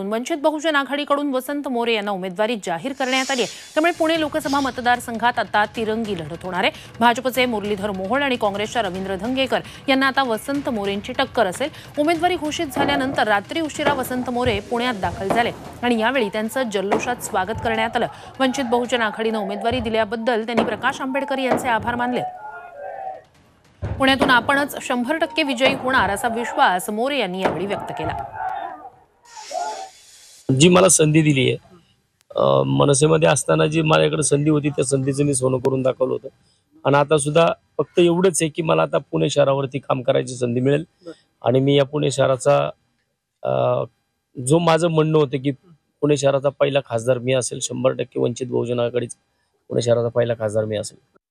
वंचित बहुजन आघाडीकडून वसंत मोरे यांना उमेदवारी जाहीर करण्यात आली आहे। त्यामुळे पुणे लोकसभा मतदारसंघात आता तिरंगी लढत होणार आहे। भाजपचे मुरलीधर मोहोळ आणि काँग्रेसच्या रवींद्र धंगेकर यांना आता वसंत मोरेंची टक्कर असेल। उमेदवारी घोषित झाल्यानंतर रात्री उशिरा वसंत मोरे पुण्यात दाखल झाले आणि यावेळी त्यांचं जल्लोषात स्वागत करण्यात आलं। वंचित बहुजन आघाडीने उमेदवारी दिल्याबद्दल त्यांनी प्रकाश आंबेडकर यांचे आभार मानले। पुण्यातून आपणच 100% विजयी होणार असा विश्वास मोरे यांनी यावेळी व्यक्त केला। जी मला संधी दिली आहे, मनसेमध्ये असताना जी माझ्याकडे संधी होती त्या संधीचं मी सोनं करून दाखवलं होतं आणि आता सुद्धा फक्त एवढंच आहे की मला आता पुणे शहरावरती काम करायची संधी मिळेल आणि मी या पुणे शहराचा जो माझं म्हणणं होतं की पुणे शहराचा पहिला खासदार मी असेल, 100% वंचित बहुजन आघाडीचा पुणे शहराचा पहिला खासदार मी असेल।